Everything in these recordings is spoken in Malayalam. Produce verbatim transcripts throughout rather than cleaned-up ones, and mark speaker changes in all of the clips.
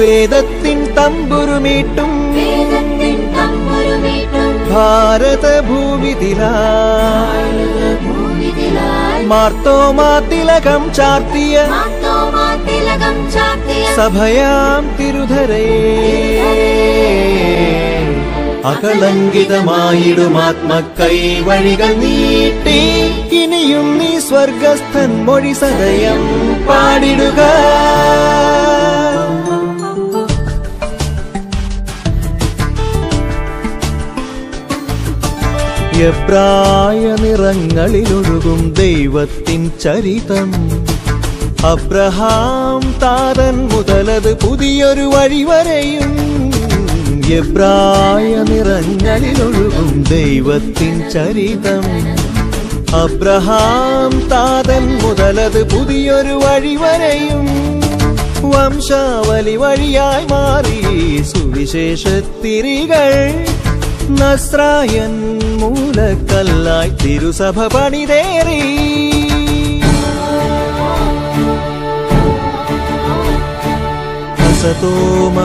Speaker 1: വേദത്തിൻ തമ്പുരുമീട്ടും ഭാരത ഭൂവിതിലായി മാർത്തോമാ തിലകം ചാർത്തിയ സഭയാം തിരുധരയേ അകളങ്കിതമായിടുമാത്മക്കൈ വഴികൾ നീട്ടി ഇനിയും നീ സ്വർഗസ്ഥൻ മൊഴി സദയം പാടിടുക. എബ്രായ നിറങ്ങളിലൊഴുകും ദൈവത്തിൻ ചരിതം അബ്രഹാം താതൻ മുതലത് പുതിയൊരു വഴി വരെയും. എബ്രായ നിറങ്ങളിലൊഴുകും ദൈവത്തിൻ ചരിതം അബ്രഹാം താതൻ മുതലത് പുതിയൊരു വഴി വരെയും. വംശാവലി വഴിയായി മാറി സുവിശേഷത്തിരികൾ നസ്രായൻ മൂലക്കല്ലായി തിരുസഭ പണിതേറി. സതോമ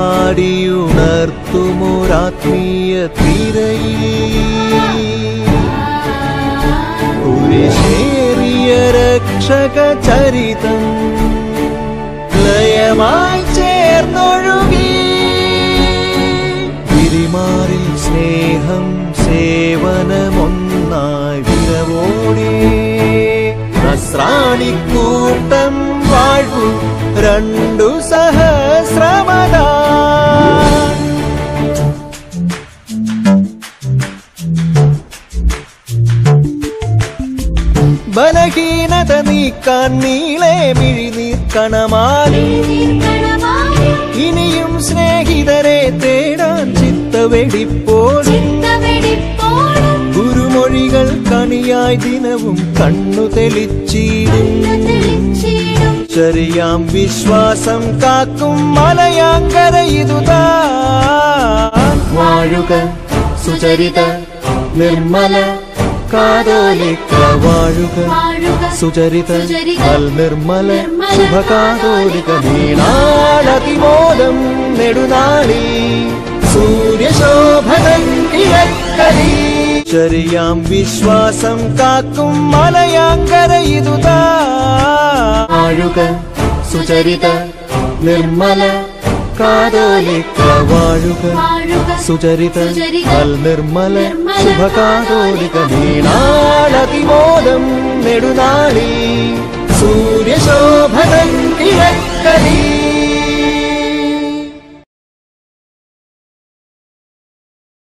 Speaker 1: പാടിയുണർത്തുമൊരാത്മീയ തിരയിൽ കുരിശേറിയ രക്ഷക ചരിതം ലയമായി ചേർന്നൊഴുകി. തിരിമാറിൽ സ്നേഹം സേവനമൊന്നായി വിരവോടെ നസ്രാണിക്കൂട്ടം വാഴ്വു രണ്ടു സഹസ്രമതാൻ. ബലഹീനത നീക്കാൻ നീളെ മിഴി നീർക്കണമാലി ഇനിയും സ്നേഹിതരെ തേടാൻ ചിത്തവെടിപ്പോടും ഗുരുമൊഴികൾ കണിയായി ദിനവും കണ്ണു തെളിച്ചിടും. ചരിയാം വിശ്വാസം കാക്കും മലയാങ്കര ഇതുതാൻ. വാഴുക സുചരിത നിർമ്മല കാതോലിക്ക വാഴുക സുചരിത നിർമ്മല ശുഭകാതോലിക നീളാളതിമോദം നെടുനാളി സൂര്യശോഭനക്കിഴക്കരി. ചരിയാം വിശ്വാസം കാക്കും മലയാങ്കര ഇതുതാൻ. വാഴുക സുചരിത നിർമ്മല കാതോലിക്ക വാഴുക സുചരിത നിർമ്മല ശുഭകാതോലിക നീളാളതിമോദം നെടുനാളി